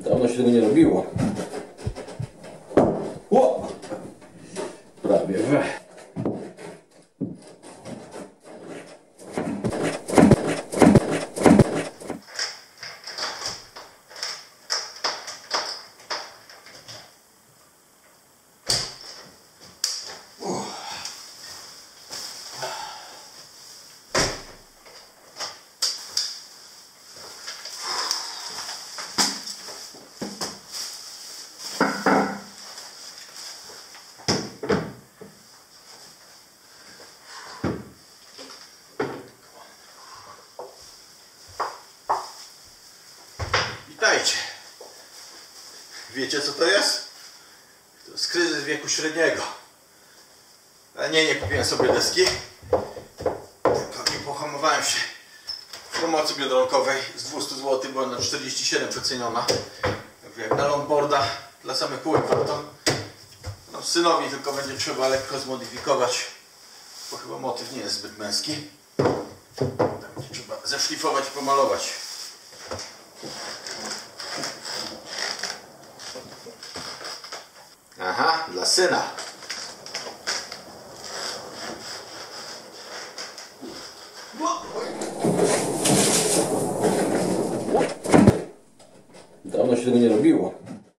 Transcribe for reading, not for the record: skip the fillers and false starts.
Dawno się tego nie robiło. O! Prawie. Witajcie. Wiecie co to jest? To jest kryzys wieku średniego. Ale nie kupiłem sobie deski. Tylko nie pohamowałem się w pomocy biodronkowej z 200 zł, była na 47 przeceniona. Jak na longboarda dla samych kółek, to no, synowi tylko będzie trzeba lekko zmodyfikować, bo chyba motyw nie jest zbyt męski. Tam trzeba zeszlifować i pomalować. Aha, dla syna. Dawno się tego nie robiło.